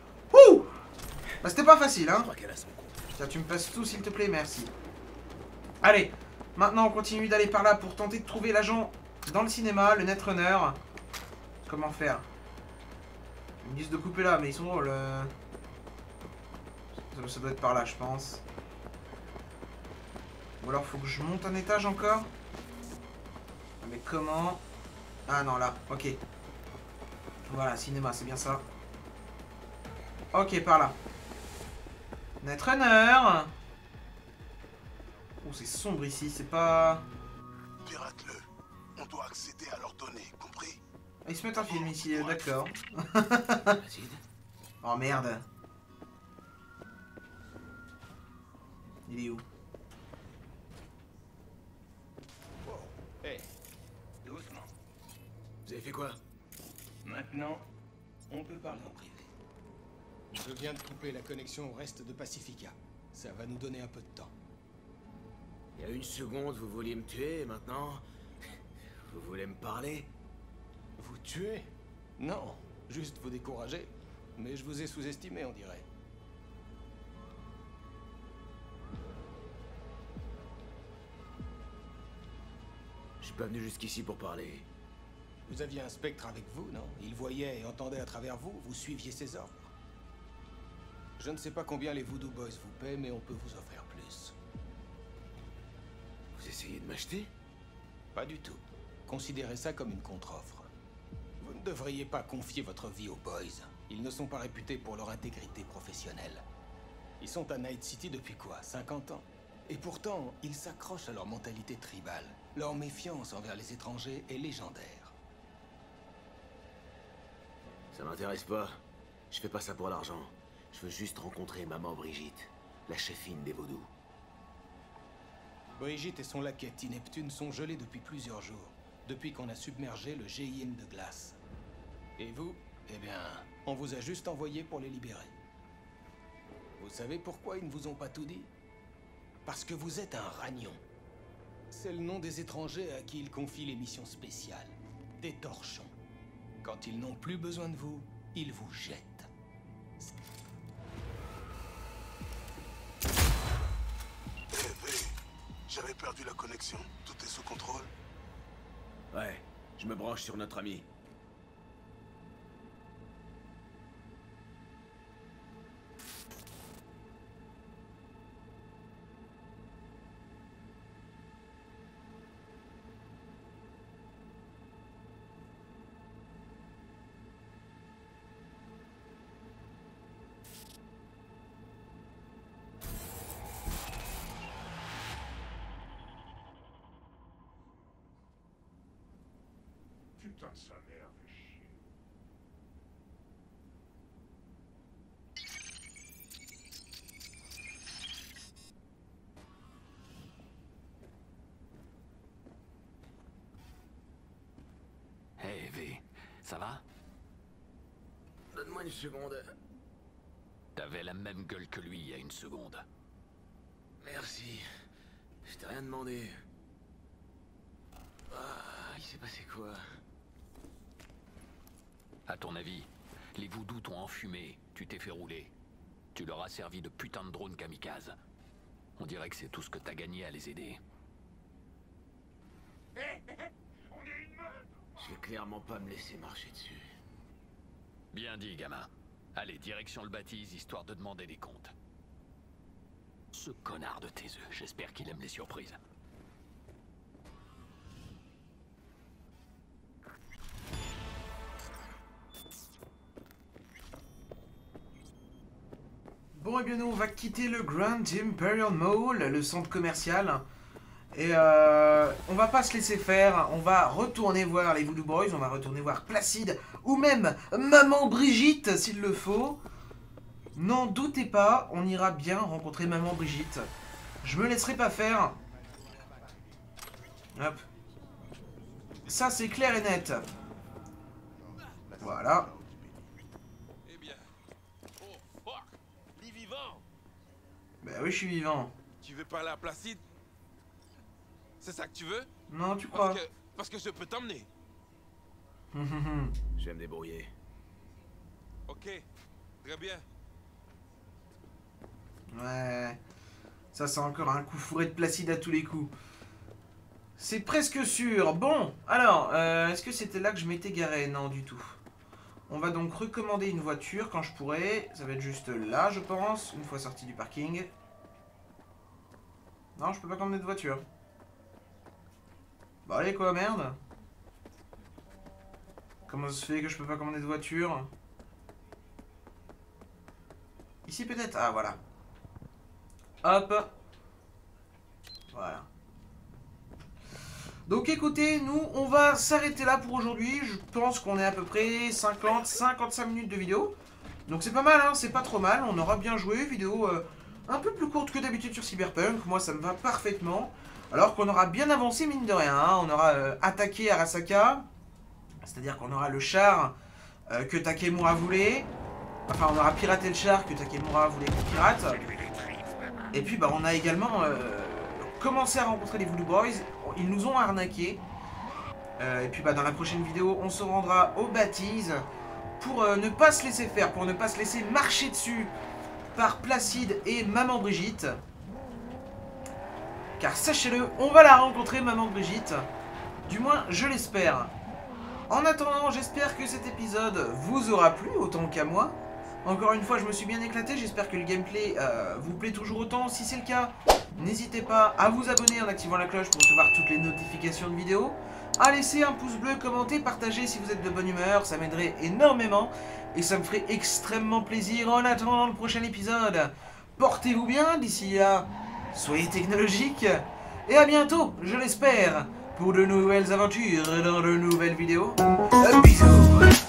Ouh. Bah c'était pas facile, hein. Putain, tu me passes tout, s'il te plaît, merci. Allez, maintenant on continue d'aller par là pour tenter de trouver l'agent dans le cinéma, le Netrunner. Comment faire? Ils me disent de couper là, mais ils sont drôles. Ça doit être par là, je pense. Ou alors faut que je monte un étage encore? Mais comment? Ah non, là, ok. Voilà, cinéma, c'est bien ça. Ok, par là. Netrunner. Oh, c'est sombre ici, c'est pas... Pirate-le. On doit accéder à leurs données, compris? Ah, ils se mettent un film ici, d'accord. Oh merde. Il est où? Hé, doucement. Vous avez fait quoi? Maintenant, on peut parler en privé. Je viens de couper la connexion au reste de Pacifica. Ça va nous donner un peu de temps. Il y a une seconde, vous vouliez me tuer, et maintenant... Vous voulez me parler? Vous tuer? Non, juste vous décourager. Mais je vous ai sous-estimé, on dirait. Je suis pas venu jusqu'ici pour parler. Vous aviez un spectre avec vous, non? Il voyait et entendait à travers vous, vous suiviez ses ordres. Je ne sais pas combien les Voodoo Boys vous paient, mais on peut vous offrir plus. Vous essayez de m'acheter? Pas du tout. Considérez ça comme une contre-offre. Vous ne devriez pas confier votre vie aux Boys. Ils ne sont pas réputés pour leur intégrité professionnelle. Ils sont à Night City depuis quoi? 50 ans? Et pourtant, ils s'accrochent à leur mentalité tribale. Leur méfiance envers les étrangers est légendaire. Ça m'intéresse pas. Je fais pas ça pour l'argent. Je veux juste rencontrer maman Brigitte, la chefine des vaudous. Brigitte et son laquais T. Neptune sont gelés depuis plusieurs jours, depuis qu'on a submergé le GIM de glace. Et vous, eh bien, on vous a juste envoyé pour les libérer. Vous savez pourquoi ils ne vous ont pas tout dit? Parce que vous êtes un ragnon. C'est le nom des étrangers à qui ils confient les missions spéciales. Des torchons. Quand ils n'ont plus besoin de vous, ils vous jettent. J'avais perdu la connexion. Tout est sous contrôle? Ouais, je me branche sur notre ami. Putain, sa mère fait chier. Hey, V, ça va? Donne-moi une seconde. T'avais la même gueule que lui il y a une seconde. Merci. Je t'ai rien demandé. Il s'est passé quoi? À ton avis, les Voodoo t'ont enfumé, tu t'es fait rouler. Tu leur as servi de putain de drone kamikaze. On dirait que c'est tout ce que t'as gagné à les aider. Je vais clairement pas me laisser marcher dessus. Bien dit, gamin. Allez, direction le baptise, histoire de demander des comptes. Ce connard de tes œufs, j'espère qu'il aime les surprises. Bon, et bien nous, on va quitter le Grand Imperial Mall, le centre commercial. Et on va pas se laisser faire, on va retourner voir les Voodoo Boys, on va retourner voir Placide, ou même Maman Brigitte, s'il le faut. N'en doutez pas, on ira bien rencontrer Maman Brigitte. Je me laisserai pas faire. Hop. Ça, c'est clair et net. Voilà. Eh bien... Oh, fuck! Lis vivant! Bah oui, je suis vivant. Tu veux parler à Placide? C'est ça que tu veux? Non, tu crois? Parce que je peux t'emmener. Je vais me débrouiller. Ok, très bien. Ouais. Ça, c'est encore un coup fourré de Placide à tous les coups. C'est presque sûr. Bon, alors, est-ce que c'était là que je m'étais garé? Non, du tout. On va donc recommander une voiture quand je pourrai. Ça va être juste là, je pense, une fois sorti du parking. Non, je peux pas commander de voiture. Bah allez quoi, merde. Comment ça se fait que je peux pas commander de voiture? Ici peut-être? Ah voilà. Hop. Voilà. Donc écoutez, nous on va s'arrêter là pour aujourd'hui. Je pense qu'on est à peu près 50-55 minutes de vidéo. Donc c'est pas mal, hein, c'est pas trop mal. On aura bien joué, vidéo un peu plus courte que d'habitude sur Cyberpunk. Moi ça me va parfaitement. Alors qu'on aura bien avancé mine de rien, hein. On aura attaqué Arasaka. C'est-à-dire qu'on aura le char que Takemura voulait. Enfin on aura piraté le char que Takemura voulait qu'on pirate. Et puis bah on a également commencé à rencontrer les Voodoo Boys. Ils nous ont arnaqués. Et puis bah dans la prochaine vidéo on se rendra aux bâtises pour ne pas se laisser faire, pour ne pas se laisser marcher dessus par Placide et Maman Brigitte. Car sachez-le, on va la rencontrer, Maman Brigitte. Du moins, je l'espère. En attendant, j'espère que cet épisode vous aura plu, autant qu'à moi. Encore une fois, je me suis bien éclaté. J'espère que le gameplay vous plaît toujours autant. Si c'est le cas, n'hésitez pas à vous abonner en activant la cloche pour recevoir toutes les notifications de vidéos. À laisser un pouce bleu, commenter, partager si vous êtes de bonne humeur. Ça m'aiderait énormément. Et ça me ferait extrêmement plaisir. En attendant le prochain épisode, portez-vous bien. D'ici là, soyez technologiques. Et à bientôt, je l'espère, pour de nouvelles aventures dans de nouvelles vidéos. Bisous.